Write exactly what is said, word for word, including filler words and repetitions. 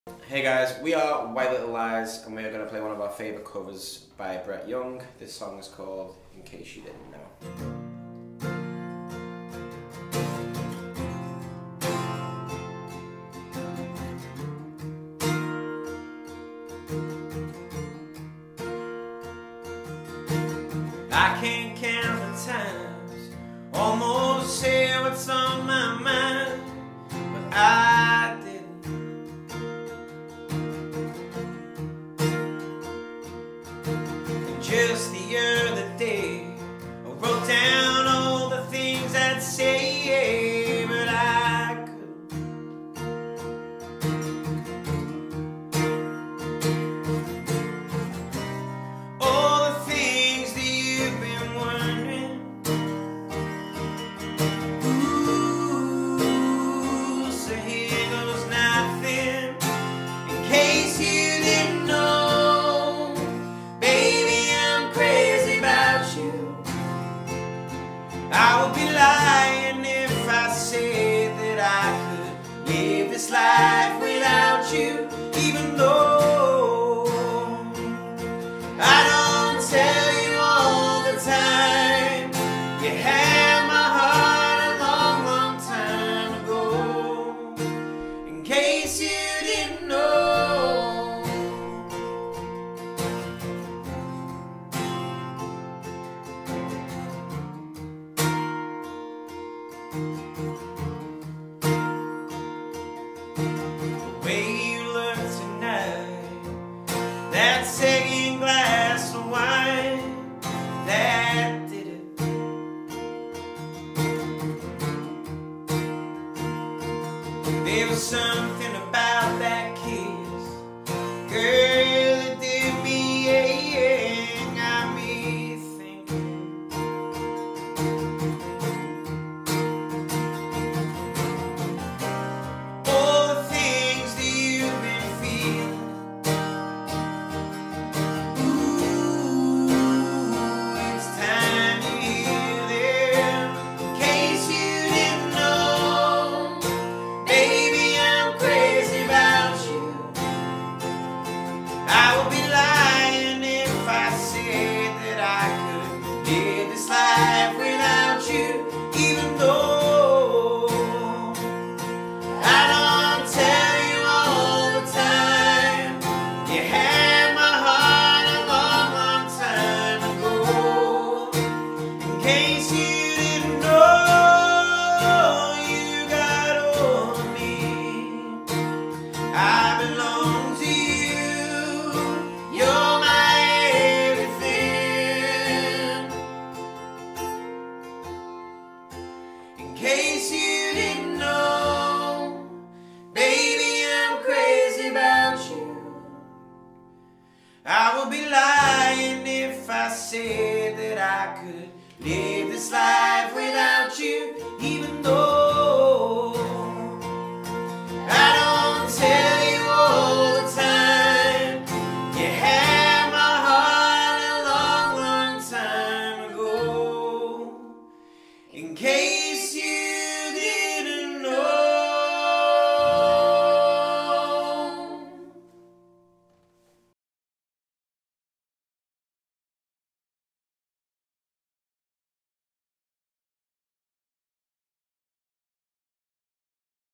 Hey guys, we are White Little Lies and we are going to play one of our favourite covers by Brett Young. This song is called In Case You Didn't Know. I can't count the times, almost say what's on my mind, but I didn't. Just the other day, I wrote down all the things I'd say, but I couldn't. All the things that you've been wondering. Ooh, so here goes nothing. In case you didn't know, baby, I'm crazy about you. I would be lying if I said that I could live this life without you, even though I don't tell you all the time. You had my heart a long, long time ago. In case you didn't know. The way you look tonight, that second glass of wine, that did it. There was something about that kiss, girl, that did me, yeah, yeah, got me thinking. All the things that you've been feeling. Ooh, it's time to heal them. In case you didn't know, baby, I'm crazy about you. I would be lying if I said that I could live this life without you, even though I don't tell you all the time. You had my heart a long, long time ago. In case you didn't know, you got over me. I belong to you. You're my everything. In case you didn't know, baby, I'm crazy about you. I would be lying if I said